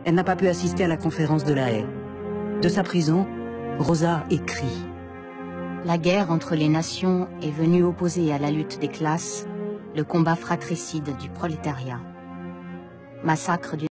Elle n'a pas pu assister à la conférence de La Haye. De sa prison, Rosa écrit. La guerre entre les nations est venue opposer à la lutte des classes le combat fratricide du prolétariat. Massacre